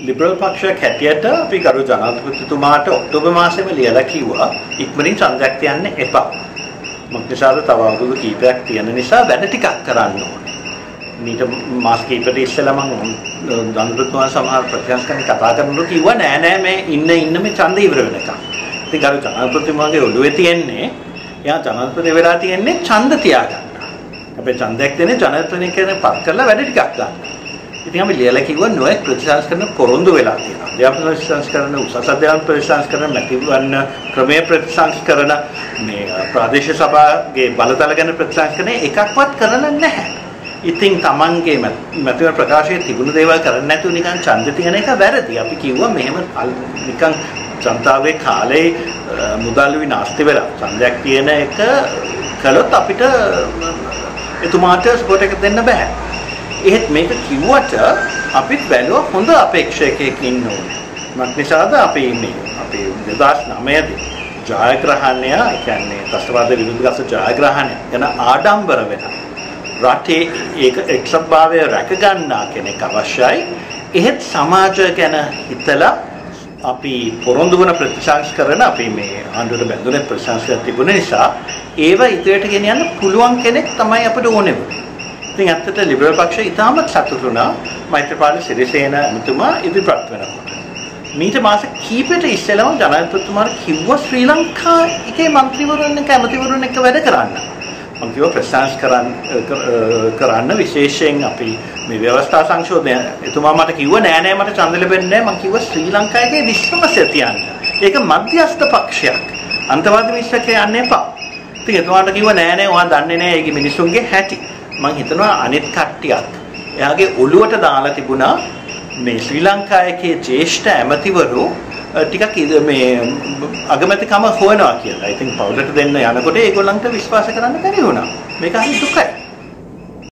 Liberal පක්ෂයක් හැටියට අපි ගරු ජනාධිපතිතුමාට ඔක්තෝබර් මාසෙම ලියලා කිව්වා ඉක්මනින් ඡන්දයක් තියන්න එපා. මොකද තව අවුරුදු කිහිපයක් තියෙන නිසා වැඩ ටිකක් කරන්න ඕනේ. මීට මාස කිහිපෙක ඉස්සෙල්ලා මම ජනාධිපතිතුමා සමහර ප්‍රතිපක්ෂයන් කතා කරනකොට කිව්වා නෑ මේ ඉන්න මේ ඡන්ද ඉවර වෙනකම්. ඉතින් ගරු ජනාධිපතිතුමාගේ ඔළුවේ තියෙන්නේ එයා ජනාධිපති වෙලා තියෙන්නේ ඡන්ද තියාගන්න. අපේ ඡන්දයක් දෙන්නේ ජනාධිපති කෙනෙක් පත් කරලා වැඩ ටිකක් ගන්න. ඉතින් අපි ලියලා කිව්වා නොයෙක් ප්‍රතිසංස්කරණ පොරොන්දු වෙලා තියෙනවා. අධ්‍යාපන ප්‍රතිසංස්කරණ, උසස් අධ්‍යාපන ප්‍රතිසංස්කරණ, මැතිවරණ ක්‍රමයේ ප්‍රතිසංස්කරණ, මේ ප්‍රාදේශීය සභාවේ බලතල ගැන ප්‍රතිසංස්කරණ එකක්වත් කරලා නැහැ. ඉතින් Tamanගේ මැතිවරණ ප්‍රකාශයේ තිබුණු දේවල් කරන්නේ නැතුව නිකන් ඡන්ද තියන එක වැරදි. අපි කිව්වා මෙහෙම නිකන් ජනතාවේ කාලේ මුදල් විනාශ වෙලා ඡන්දයක් තියෙන එක කළොත් අපිට එතුමාට සපෝට් එක දෙන්න බෑ. එහෙත් මේක කිව්වට අපිත් බැලුවා හොඳ අපේක්ෂකයෙක් ඉන්න ඕනේ. මත් නිසාද අපි 2009 දී ජයග්‍රහණය, ඒ කියන්නේ ත්‍රස්තවාද විරුද්ධ ජයග්‍රහණය ගැන ආඩම්බර වෙනවා. රටේ ඒක එක්සත්භාවය රැක ගන්නා කෙනෙක් අවශ්‍යයි. එහෙත් සමාජය ගැන හිතලා අපි පොරොන්දු වන ප්‍රතිසංස්කරණ අපි මේ ආණ්ඩුවට බැඳුනේ ප්‍රතිසංස්කරණ තිබුණ නිසා ඒව ඉදිරියට ගෙනියන්න පුළුවන් කෙනෙක් තමයි අපිට ඕනේ වුනේ. ඉතින් ඇත්තට ලිබරල් පක්ෂය ඉතාමත් සතුටු වුණා මෛත්‍රීපාල සිරිසේන ඇමතුමා ඉදිරිපත් වෙනකොට. මීට මාස කිහිපයකට ඉස්සෙල්ලාම ජනාධිපතිතුමාට කිව්වා ශ්‍රී ලංකාවේ මන්ත්‍රීවරුන් එක්ක ඇමතිවරුන් එක්ක වැඩ කරන්න. මම කිව්වා ප්‍රතිසංස්කරණ කරන්න විශේෂයෙන් අපි මේ ව්‍යවස්ථා සංශෝධනය එතුමා මට කිව්වා නෑ මට ඡන්ද ලැබෙන්නේ නෑ. මම කිව්වා ශ්‍රී ලංකාවේ විශ්වාසය තියන්න. ඒක මධ්‍යස්ථ පක්ෂයක්. අන්තවාදී විශ්වකේ යන්න එපා. ඉතින් එතුමාට කිව්වා නෑ ඔයා දන්නේ නෑ ඒකේ මිනිසුන්ගේ හැටි. මම හිතනවා අනිත් කට්ටියක් එයාගේ ඔළුවට දාලා තිබුණා මේ ශ්‍රී ලංකාවේ ජ්‍යෙෂ්ඨ ඇමතිවරු ටිකක් මේ අගමැතිකම හොයනවා කියලා. ඉතින් පවුලට දෙන්න යනකොට ඒගොල්ලන්ට විශ්වාස කරන්න බැරි වුණා. මේක හරි දුකයි.